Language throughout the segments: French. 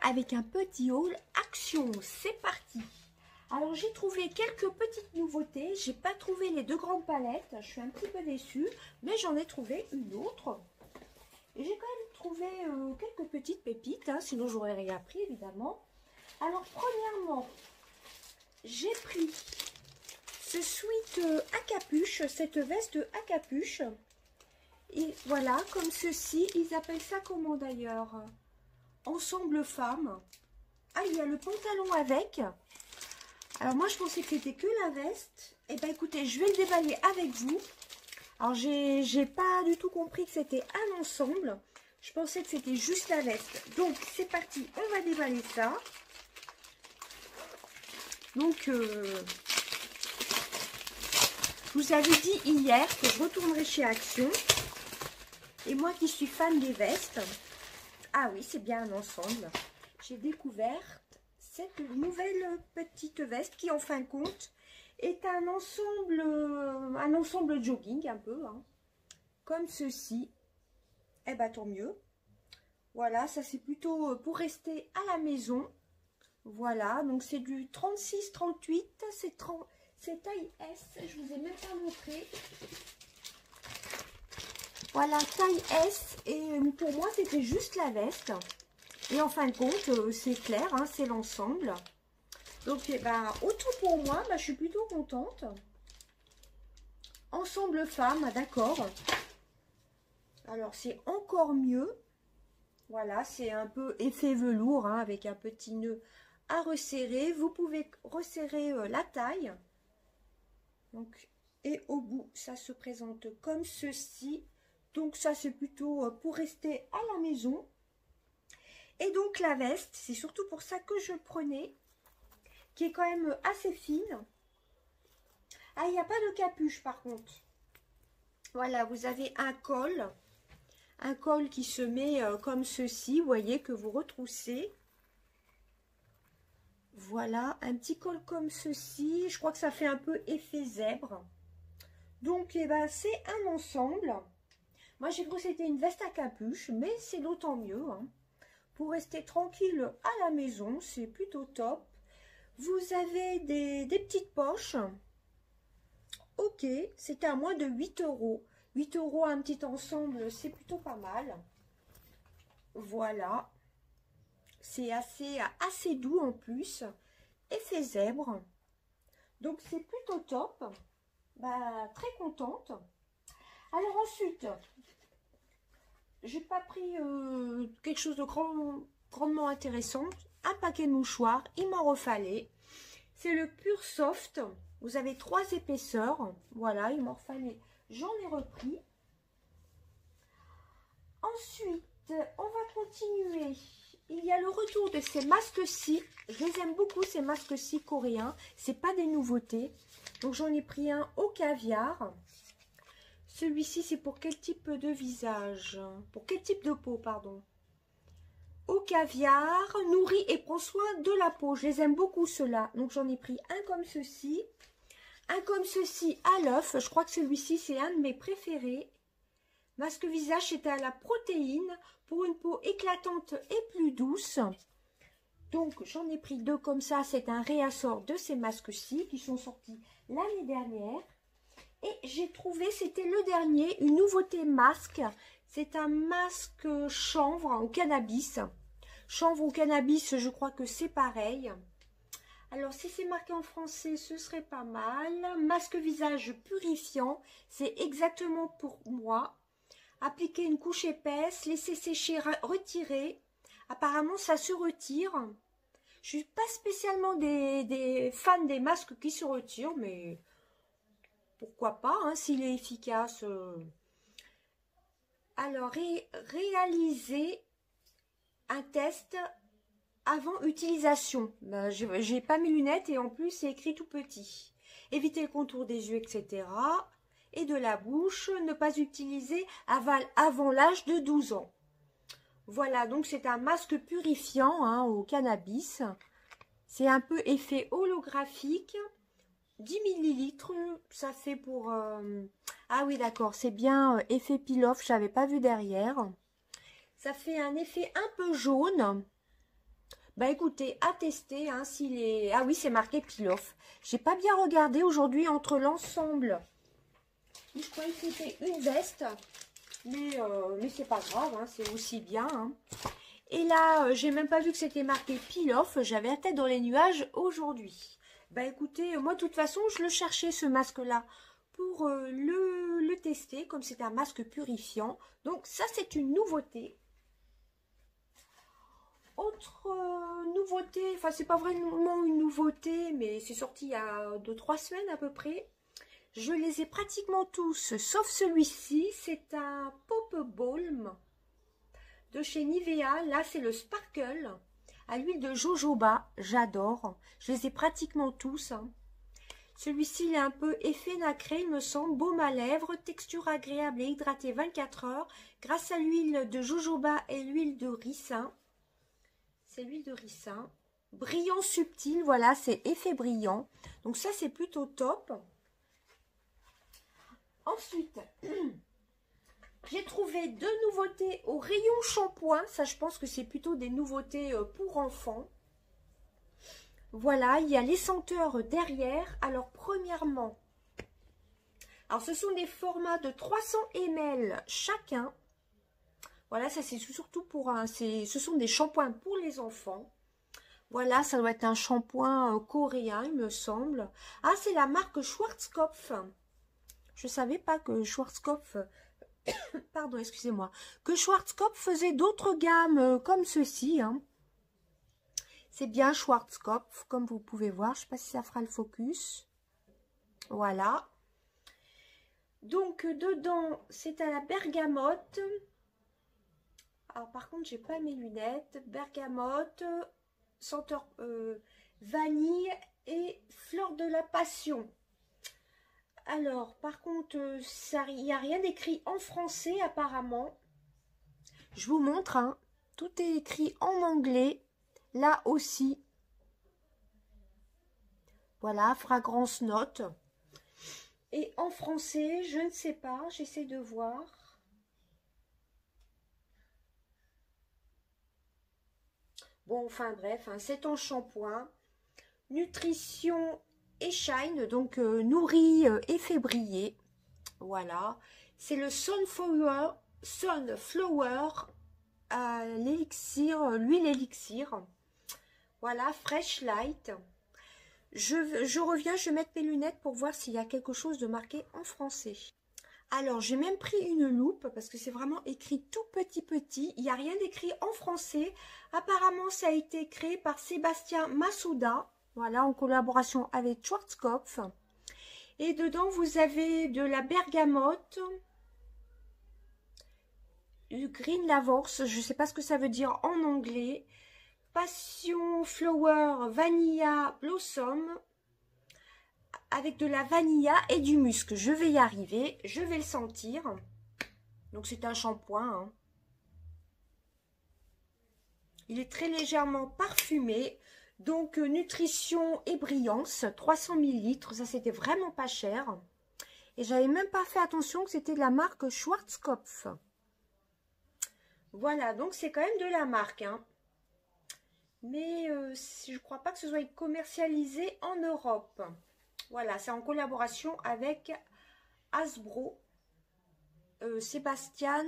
avec un petit haul Action. C'est parti. Alors j'ai trouvé quelques petites nouveautés. J'ai pas trouvé les deux grandes palettes. Je suis un petit peu déçue, mais j'en ai trouvé une autre. Et j'ai quand même trouvé quelques petites pépites, hein, sinon j'aurais rien pris évidemment. Alors premièrement, j'ai pris ce sweat à capuche, cette veste à capuche. Et voilà, comme ceci, ils appellent ça comment d'ailleurs? Ensemble femme. Ah, il y a le pantalon avec. Alors moi je pensais que c'était que la veste. Et ben écoutez, je vais le déballer avec vous. Alors j'ai pas du tout compris que c'était un ensemble. Je pensais que c'était juste la veste. Donc c'est parti, on va déballer ça. Donc je vous avais dit hier que je retournerai chez Action. Et moi qui suis fan des vestes, ah oui, c'est bien un ensemble. J'ai découvert cette nouvelle petite veste qui, en fin de compte, est un ensemble jogging un peu, hein, comme ceci. Eh ben tant mieux. Voilà, ça c'est plutôt pour rester à la maison. Voilà, donc c'est du 36-38, c'est taille S, je vous ai même pas montré. Voilà, taille S, et pour moi c'était juste la veste. Et en fin de compte, c'est clair, hein, c'est l'ensemble. Donc, eh ben, autant pour moi, je suis plutôt contente. Ensemble femme, d'accord. Alors, c'est encore mieux. Voilà, c'est un peu effet velours, hein, avec un petit nœud à resserrer. Vous pouvez resserrer la taille. Donc, et au bout, ça se présente comme ceci. Donc, ça, c'est plutôt pour rester à la maison. Et donc, la veste, c'est surtout pour ça que je prenais, qui est quand même assez fine. Ah, il n'y a pas de capuche, par contre. Voilà, vous avez un col qui se met comme ceci, vous voyez, que vous retroussez. Voilà, un petit col comme ceci. Je crois que ça fait un peu effet zèbre. Donc, eh ben, c'est un ensemble. Moi, j'ai cru que c'était une veste à capuche, mais c'est d'autant mieux, hein. Pour rester tranquille à la maison, c'est plutôt top. Vous avez des petites poches. Ok, c'était à moins de 8 €. 8 € un petit ensemble, c'est plutôt pas mal. Voilà. C'est assez doux en plus. Effet zèbre. Donc c'est plutôt top. Très contente. Alors ensuite, j'ai pas pris quelque chose de grandement intéressant. Un paquet de mouchoirs, il m'en refallait. C'est le Pur Soft. Vous avez 3 épaisseurs. Voilà, il m'en refallait. J'en ai repris. Ensuite, on va continuer. Il y a le retour de ces masques-ci. Je les aime beaucoup, ces masques-ci coréens. C'est pas des nouveautés. Donc, j'en ai pris un au caviar. Celui-ci, c'est pour quel type de visage? Pour quel type de peau, pardon? Au caviar, nourrit et prend soin de la peau. Je les aime beaucoup, ceux-là. Donc, j'en ai pris un comme ceci. Un comme ceci à l'œuf. Je crois que celui-ci, c'est un de mes préférés. Masque visage, c'était à la protéine pour une peau éclatante et plus douce. Donc, j'en ai pris 2 comme ça. C'est un réassort de ces masques-ci qui sont sortis l'année dernière. Et j'ai trouvé, c'était le dernier, une nouveauté masque. C'est un masque chanvre au cannabis. Chanvre au cannabis, je crois que c'est pareil. Alors, si c'est marqué en français, ce serait pas mal. Masque visage purifiant, c'est exactement pour moi. Appliquer une couche épaisse, laisser sécher, retirer. Apparemment, ça se retire. Je suis pas spécialement des fans des masques qui se retirent, mais pourquoi pas, hein, s'il est efficace. Alors, réaliser un test avant utilisation. J'ai pas mes lunettes et en plus, c'est écrit tout petit. Éviter le contour des yeux, etc. Et de la bouche. Ne pas utiliser avant l'âge de 12 ans. Voilà, donc c'est un masque purifiant, hein, au cannabis. C'est un peu effet holographique. 10 ml, ça fait pour... Ah oui, d'accord, c'est bien effet peel-off, je n'avais pas vu derrière. Ça fait un effet un peu jaune. Bah écoutez, à tester, hein, s'il est... Ah oui, c'est marqué peel-off. J'ai pas bien regardé aujourd'hui entre l'ensemble. Je croyais que c'était une veste, mais c'est pas grave, hein, c'est aussi bien. Hein. Et là, j'ai même pas vu que c'était marqué peel-off. J'avais la tête dans les nuages aujourd'hui. Bah écoutez, moi de toute façon, je le cherchais ce masque-là pour le tester, comme c'est un masque purifiant. Donc ça, c'est une nouveauté. Autre nouveauté, enfin c'est pas vraiment une nouveauté, mais c'est sorti il y a 2-3 semaines à peu près. Je les ai pratiquement tous, sauf celui-ci, c'est un Pop Balm de chez Nivea. Là c'est le Sparkle à l'huile de jojoba, j'adore. Je les ai pratiquement tous. Hein. Celui-ci il est un peu effet nacré, il me semble, baume à lèvres, texture agréable et hydratée 24 heures, grâce à l'huile de jojoba et l'huile de ricin. C'est l'huile de ricin. Brillant subtil, voilà, c'est effet brillant. Donc ça, c'est plutôt top. Ensuite, j'ai trouvé 2 nouveautés au rayon shampoing. Ça, je pense que c'est plutôt des nouveautés pour enfants. Voilà, il y a les senteurs derrière. Alors, premièrement, alors ce sont des formats de 300 ml chacun. Voilà, ça c'est surtout pour un... Ce sont des shampoings pour les enfants. Voilà, ça doit être un shampoing coréen, il me semble. Ah, c'est la marque Schwarzkopf. Je ne savais pas que Schwarzkopf... Pardon, excusez-moi. Que Schwarzkopf faisait d'autres gammes comme ceci. Hein. C'est bien Schwarzkopf, comme vous pouvez voir. Je ne sais pas si ça fera le focus. Voilà. Donc, dedans, c'est à la bergamote. Alors par contre, j'ai pas mes lunettes. Bergamote, senteur vanille et fleur de la passion. Alors par contre, il n'y a rien écrit en français apparemment. Je vous montre, hein. Tout est écrit en anglais. Là aussi. Voilà, fragrance note. Et en français, je ne sais pas, j'essaie de voir. Bon, enfin bref, hein, c'est en shampoing. Nutrition et shine, donc nourri et fait briller. Voilà. C'est le Sunflower l'élixir, l'huile élixir. Voilà, Fresh Light. Je reviens, je vais mettre mes lunettes pour voir s'il y a quelque chose de marqué en français. Alors, j'ai même pris une loupe parce que c'est vraiment écrit tout petit. Il n'y a rien d'écrit en français. Apparemment, ça a été créé par Sébastien Masuda. Voilà, en collaboration avec Schwarzkopf. Et dedans, vous avez de la bergamote, du green lavorce. Je ne sais pas ce que ça veut dire en anglais. Passion flower vanilla blossom. Avec de la vanilla et du musc. Je vais y arriver. Je vais le sentir. Donc, c'est un shampoing. Hein. Il est très légèrement parfumé. Donc, nutrition et brillance. 300 ml. Ça, c'était vraiment pas cher. Et j'avais même pas fait attention que c'était de la marque Schwarzkopf. Voilà. Donc, c'est quand même de la marque. Hein. Mais je crois pas que ce soit commercialisé en Europe. Voilà, c'est en collaboration avec Hasbro, Sébastien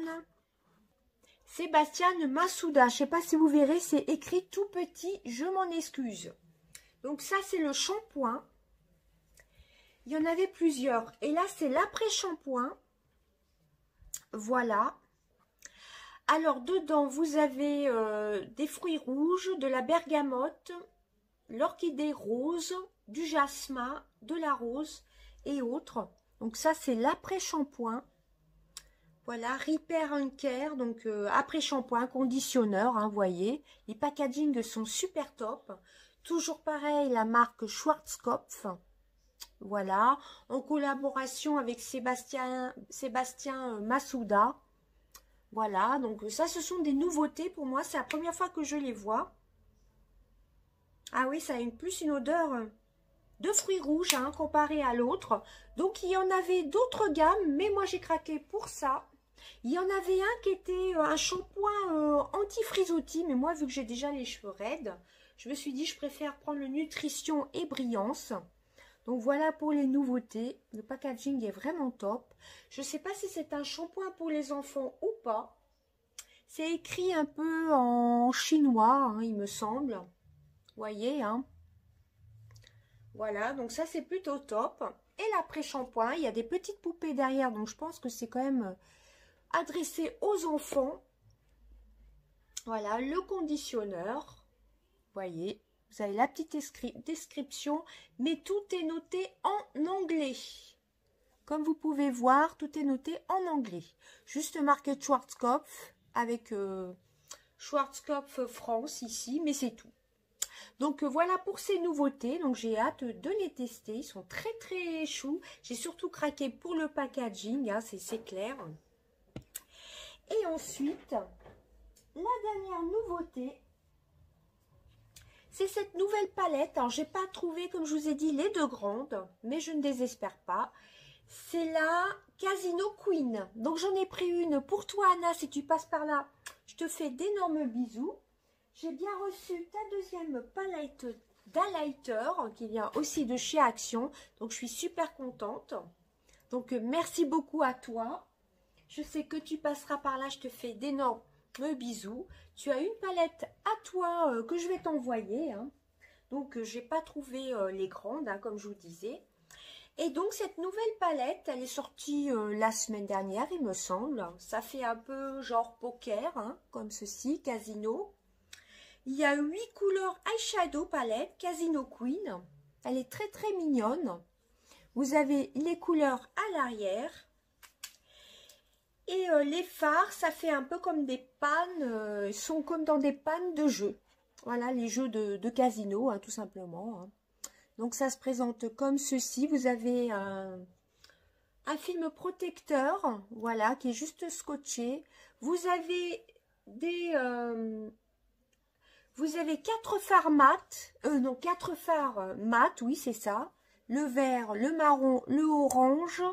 Masuda. Je ne sais pas si vous verrez, c'est écrit tout petit, je m'en excuse. Donc ça, c'est le shampoing. Il y en avait plusieurs. Et là, c'est l'après-shampoing. Voilà. Alors, dedans, vous avez des fruits rouges, de la bergamote, l'orchidée rose, du jasmin, de la rose et autres. Donc ça, c'est l'après-shampoing. Voilà, Repair and Care, donc après-shampoing, conditionneur, hein, vous voyez. Les packagings sont super top. Toujours pareil, la marque Schwarzkopf. Voilà, en collaboration avec Sébastien Masuda. Voilà, donc ça, ce sont des nouveautés pour moi. C'est la première fois que je les vois. Ah oui, ça a plus une odeur de fruits rouges hein, comparé à l'autre. Donc, il y en avait d'autres gammes, mais moi, j'ai craqué pour ça. Il y en avait un qui était un shampoing anti-frisottis, mais moi, vu que j'ai déjà les cheveux raides, Je me suis dit, je préfère prendre le Nutrition et Brillance. Donc voilà pour les nouveautés. Le packaging est vraiment top. Je ne sais pas si c'est un shampoing pour les enfants ou pas. C'est écrit un peu en chinois, hein, il me semble. Vous voyez, hein. Voilà, donc ça c'est plutôt top. Et l'après-shampoing, il y a des petites poupées derrière. Donc je pense que c'est quand même adressé aux enfants. Voilà, le conditionneur. Vous voyez, vous avez la petite description, mais tout est noté en anglais. Comme vous pouvez voir, tout est noté en anglais. Juste marqué Schwarzkopf avec Schwarzkopf France ici, mais c'est tout. Donc voilà pour ces nouveautés. Donc j'ai hâte de les tester. Ils sont très très choux. J'ai surtout craqué pour le packaging, hein, c'est clair. Et ensuite, la dernière nouveauté, c'est cette nouvelle palette. Alors, j'ai pas trouvé, comme je vous ai dit, les deux grandes, mais je ne désespère pas. C'est la Casino Queen. Donc, j'en ai pris une pour toi, Anna, si tu passes par là. Je te fais d'énormes bisous. J'ai bien reçu ta deuxième palette d'highlighter, qui vient aussi de chez Action. Donc, je suis super contente. Donc, merci beaucoup à toi. Je sais que tu passeras par là. Je te fais d'énormes bisous. Tu as une palette à toi que je vais t'envoyer, hein. Donc j'ai pas trouvé les grandes, hein, comme je vous disais. Et donc cette nouvelle palette, elle est sortie la semaine dernière, il me semble. Ça fait un peu genre poker, hein, comme ceci, Casino. Il y a 8 couleurs eyeshadow palette Casino Queen. Elle est très très mignonne. Vous avez les couleurs à l'arrière. Et les fards, ça fait un peu comme des pannes, ils sont comme dans des pannes de jeux. Voilà, les jeux de casino, hein, tout simplement. Hein. Donc ça se présente comme ceci. Vous avez un film protecteur, voilà, qui est juste scotché. Vous avez vous avez 4 fards mat, non, 4 fards mat, oui, c'est ça. Le vert, le marron, le orange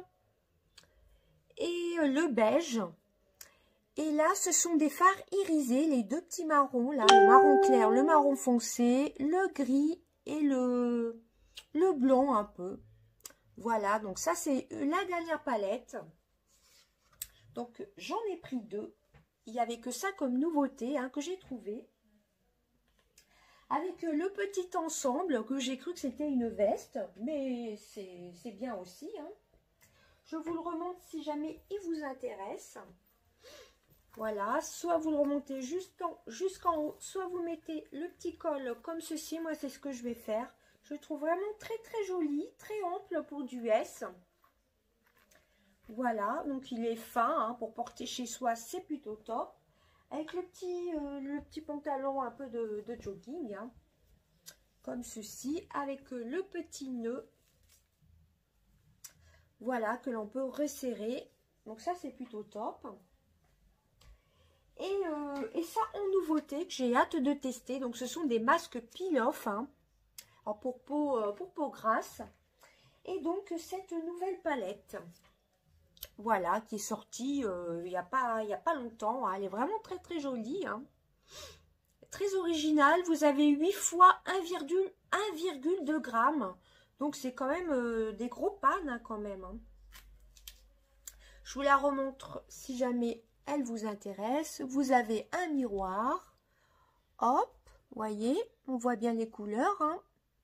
et le beige. Et là, ce sont des fards irisés, les deux petits marrons, là, le marron clair, le marron foncé, le gris et le blanc un peu. Voilà, donc ça, c'est la dernière palette. Donc, j'en ai pris 2. Il n'y avait que ça comme nouveauté, hein, que j'ai trouvé. Avec le petit ensemble, que j'ai cru que c'était une veste, mais c'est bien aussi, hein. Je vous le remonte si jamais il vous intéresse. Voilà, soit vous le remontez jusqu'en haut, soit vous mettez le petit col comme ceci. Moi, c'est ce que je vais faire. Je le trouve vraiment très très joli, très ample pour du S. Voilà, donc il est fin, hein, pour porter chez soi, c'est plutôt top. Avec le petit pantalon un peu de jogging, hein, comme ceci, avec le petit nœud. Voilà, que l'on peut resserrer. Donc ça, c'est plutôt top. Et ça, en nouveauté, que j'ai hâte de tester. Donc, ce sont des masques peel-off, hein, pour peau grasse. Et donc, cette nouvelle palette, voilà, qui est sortie il n'y a pas longtemps. Hein. Elle est vraiment très, très jolie. Hein. Très originale. Vous avez 8 fois 1,2 grammes. Donc, c'est quand même des gros pannes, hein, quand même. Hein. Je vous la remontre si jamais elle vous intéresse. Vous avez un miroir. Hop, voyez, on voit bien les couleurs. Hein.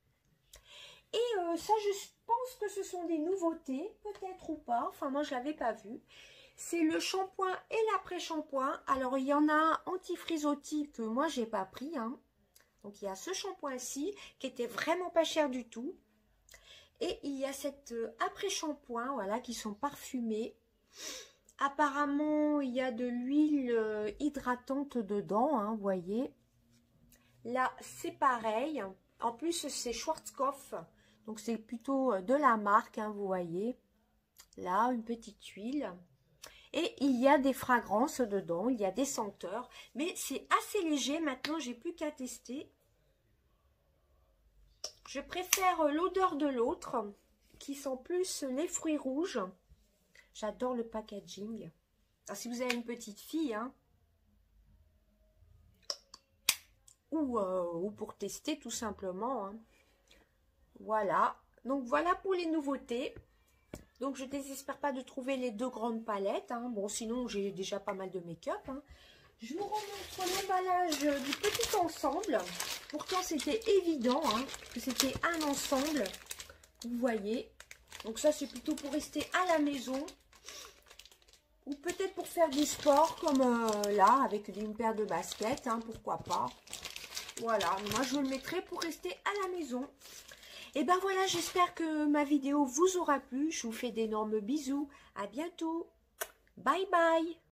Et ça, je pense que ce sont des nouveautés, peut-être ou pas. Enfin, moi, je ne l'avais pas vu. C'est le shampoing et l'après-shampoing. Alors, il y en a un anti-frisottis que moi, j'ai pas pris. Hein. Donc, il y a ce shampoing-ci qui était vraiment pas cher du tout. Et il y a cet après-shampoing, voilà, qui sont parfumés. Apparemment, il y a de l'huile hydratante dedans, hein, vous voyez. Là, c'est pareil. En plus, c'est Schwarzkopf. Donc, c'est plutôt de la marque, hein, vous voyez. Là, une petite huile. Et il y a des fragrances dedans, il y a des senteurs. Mais c'est assez léger. Maintenant, j'ai plus qu'à tester. Je préfère l'odeur de l'autre, qui sent plus les fruits rouges. J'adore le packaging. Alors, si vous avez une petite fille, hein. ou pour tester tout simplement. Hein. Voilà. Donc voilà pour les nouveautés. Donc je ne désespère pas de trouver les 2 grandes palettes. Hein. Bon, sinon j'ai déjà pas mal de make-up. Hein. Je vous remontre l'emballage du petit ensemble. Pourtant c'était évident hein, que c'était un ensemble. Vous voyez. Donc ça c'est plutôt pour rester à la maison. Ou peut-être pour faire du sport comme là avec une paire de baskets. Hein, pourquoi pas. Voilà. Moi je le mettrai pour rester à la maison. Et ben voilà, j'espère que ma vidéo vous aura plu. Je vous fais d'énormes bisous. À bientôt. Bye bye.